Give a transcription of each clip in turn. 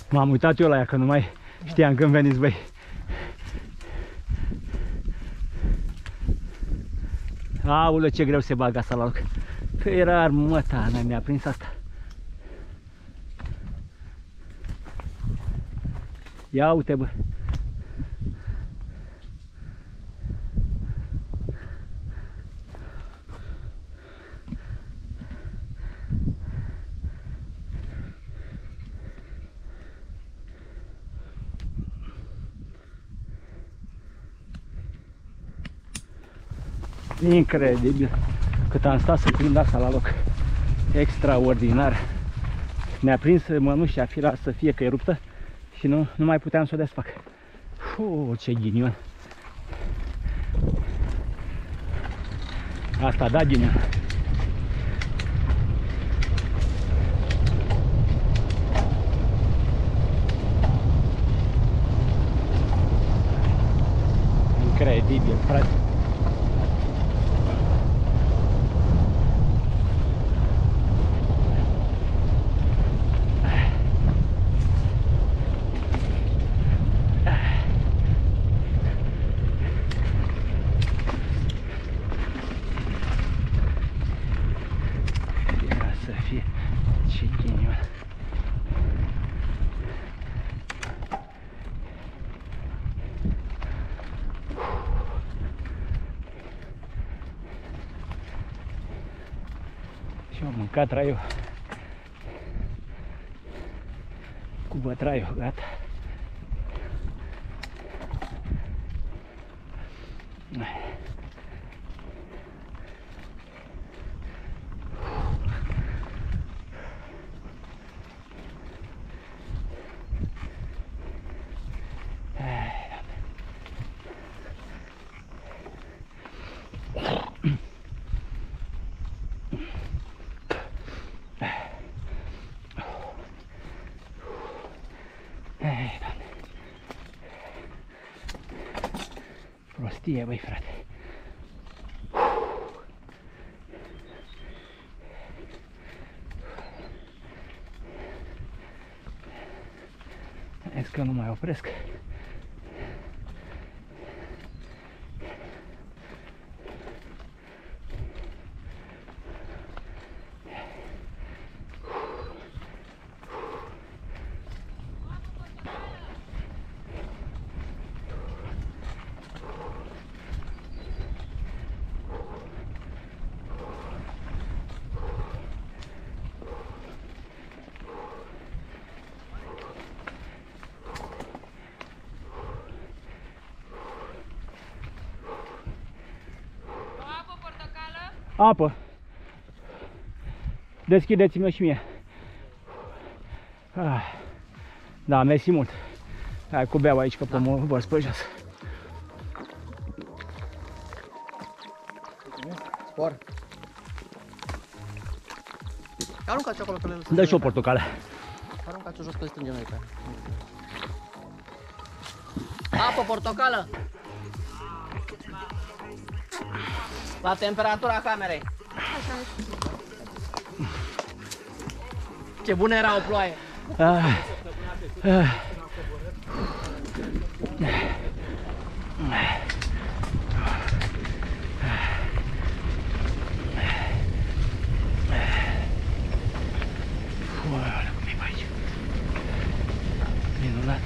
M-am uitat eu la ea, că nu mai știam când veniți, băi. Aulă, ce greu se bagă asta la loc. Că era armăta, mi-a prins asta. Ia uite, bă. Incredibil cât am stat să prind asta la loc. Extraordinar. Mi-a prins mănușa, fira să fie că e ruptă și nu mai puteam să o desfac. Ce ghinion. Asta da ghinion. Incredibil, frate. Și am mâncat traiul cu bătraiul, gata. Prostie, băi, frate. Vezi că nu mai opresc. Apă. Deschideți-mi-o și mie. Da, mersi mult. Hai cu beau aici, că pe mă vărs pe jos. Spor. Aruncați acolo, că le lăsăm. Dă și o portocală. Aruncați-o jos, că le strângem noi pe ea. Apă, portocală. La temperatura camerei. Ce bună era o ploaie. Cum e pe aici. Minunat.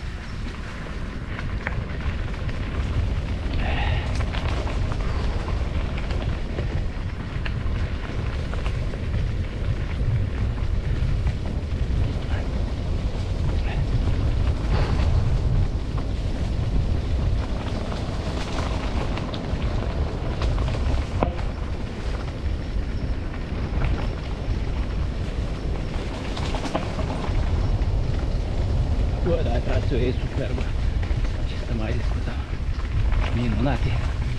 Bă, dar traseul e superbă. Ce să mai discutăm. Minunate.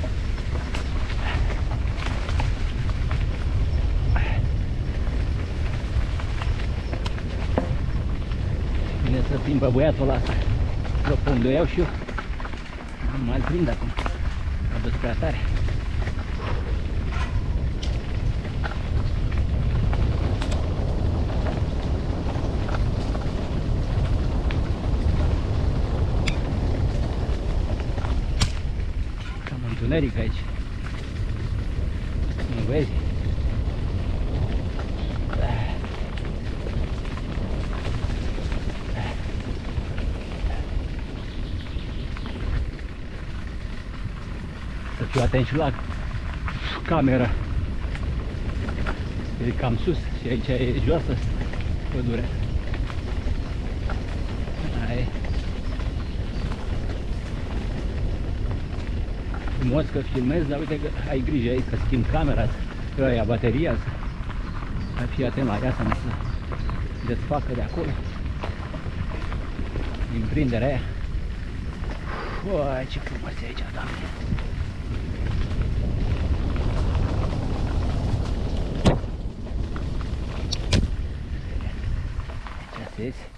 Bine să prind pe băiatul ăla asta. După unde o iau și eu. Nu mai prind acum. A dus prea tare. întuneric aici. Nu vezi? Să fiu atent și la camera. E cam sus și aici e joasă pădurea. Hai. Frumos că filmezi, dar uite că ai grijă aici, că schimb camera, că ia bateria, să fii atent la ea, să nu se desfacă de acolo. Din prinderea aia. Uai, ce frumos e aici, Doamne! Aici se iese.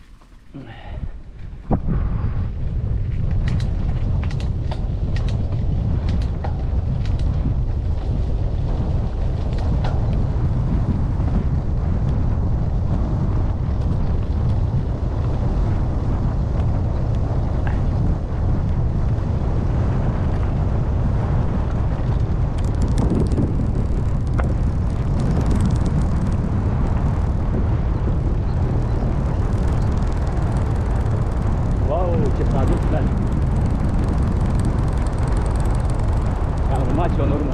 Ce s-a adus, frate. Am urmat și-o în urmă.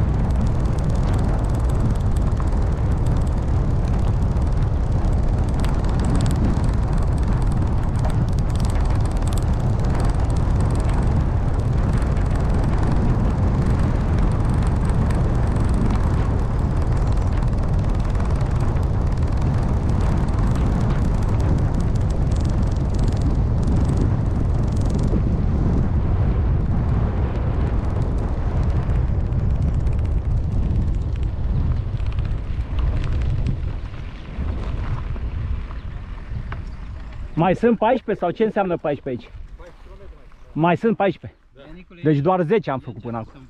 Mai sunt 14 sau ce înseamnă 14 aici? 14 km mai sunt 14. Da. Deci doar 10 am făcut până acum.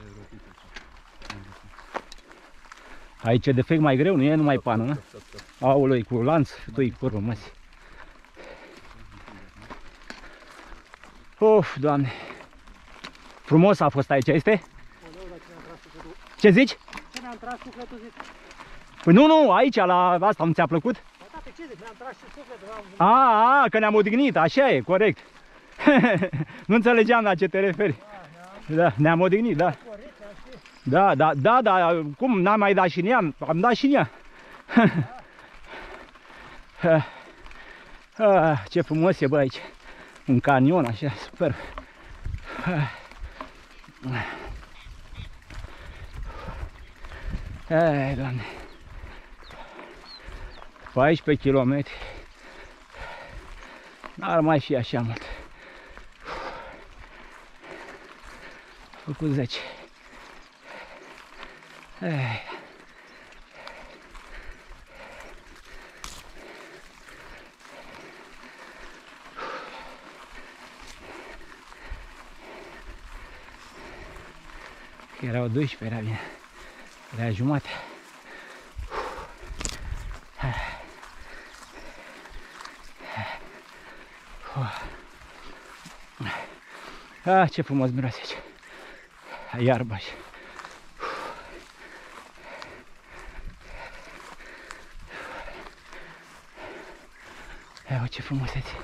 Aici e defect mai greu, nu e numai pană, nu? Aoleu, cu lanț, tu-i curvă, măsi. Uf, Doamne. Frumos a fost aici, este? Ce zici? Ce mi-am tras sufletul, zic? Păi nu, aici, la asta, nu ți-a plăcut? Da, pe ce zic? Mi-am tras și sufletul. Că ne-am odihnit, așa e, corect. Nu înțelegeam la ce te referi. Da, ne-am odihnit, da. Da, cum, n-am mai dat și în ea? Am dat și în ea. Ce frumos e, bă, aici. Un canion, așa, super. Ai, Doamne. 14 km. N-ar mai fi așa mult. Făcut 10. Că erau 12, era bine. Era jumate. Ce frumos miroase aici. Iarba și... Ia, ce frumusețe.